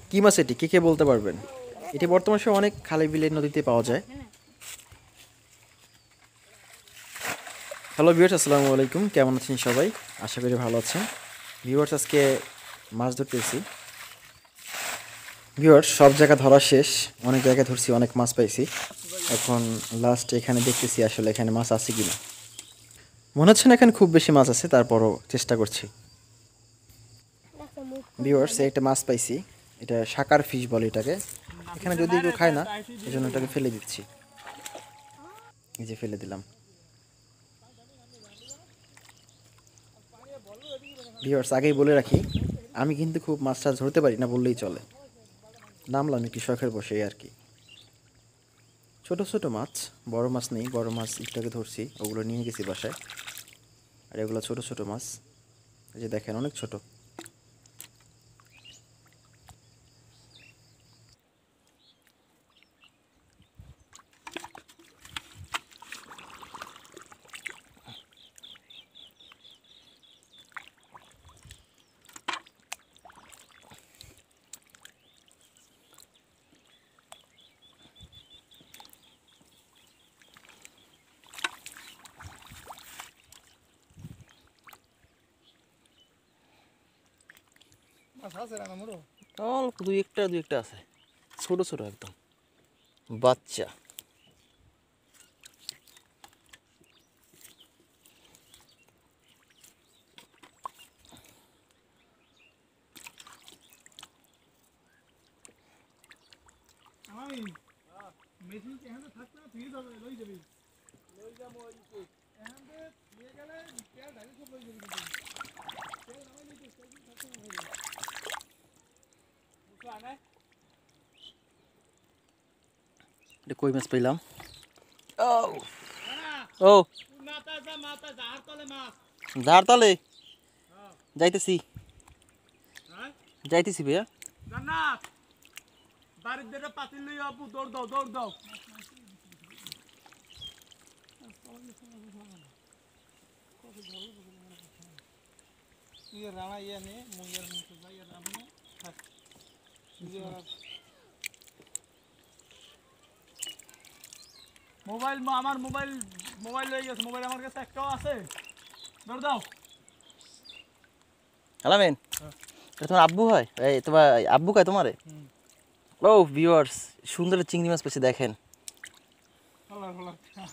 কি মাছ এটি, কে বলতে পারবেন? এটি বর্তমান সময়ে অনেক খালে বিলে নদীতে পাওয়া যায়। হ্যালো ভিউয়ার্স, আসসালামু আলাইকুম। কেমন আছেন সবাই? আশা করি ভালো আছেন। ভিউয়ার্স, আজকে মাছ ধরতেছি। ভিউয়ার্স, সব জায়গা ধরা শেষ, অনেক জায়গায় ধরছি, অনেক মাছ পাইছি। এখন লাস্ট এখানে দেখতেছি আসলে এখানে মাছ আছে কিনা। মনে হচ্ছে না এখানে খুব বেশি মাছ আছে, তারপরও চেষ্টা করছি। ভিউয়ার্স, একটা মাছ পাইছি। এটা শাকার ফিশ বলে এটাকে। এখানে যদি কেউ খায় না, এই জন্য এটাকে ফেলে দিচ্ছি। এই যে ফেলে দিলাম। ভিউয়ার্স, আগেই বলে রাখি, আমি কিন্তু খুব মাছ টাছ ধরতে পারি না বললেই চলে। নামলাম একটু শখের বসে আর কি। ছোট ছোট মাছ, বড় মাছ নেই। বড় মাছ একটাকে ধরছি, ওগুলো নিয়ে গেছি বাসায়। আর এগুলো ছোট ছোট মাছ, এই যে দেখেন অনেক ছোট। অল্প দুই একটা আছে, ছোট ছোট একদম বাচ্চা। এটা কই মাছ পাইলাম। ও ও ঝাড় তালে যাইতেছি, যাইতেছি ভাইয়া। মোবাইল আমার মোবাইল মোবাইল হয়ে গেছে। মোবাইল আমার কাছে একটাও আছে। ধর দাও। আলামিন, এটা তোমার আব্বু হয়? এই তোমার আব্বু কয় তোমারে? ও ভিউয়ার্স, সুন্দর চিংড়ি মাছ পেয়েছে দেখেন। Hello hello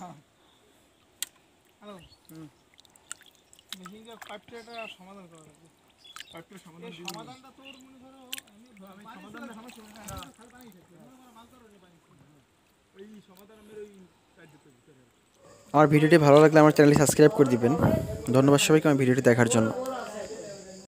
hello. মেশিনটা পাইপটা এটা সমাধান করা লাগবে। পাইপটা সমাধান দিই। সমাধানটা তোর মনে করো আমি সমাধানটা সমস্যা না। খালি পানি খাইছে। মাছ ধরে পানি। ওই সমাধান আমি ওই কাজ দিতে দিতে। আমার ভিডিওটি ভালো লাগলে আমার চ্যানেলটি সাবস্ক্রাইব করে দিবেন। ধন্যবাদ সবাইকে আমার ভিডিওটি দেখার জন্য।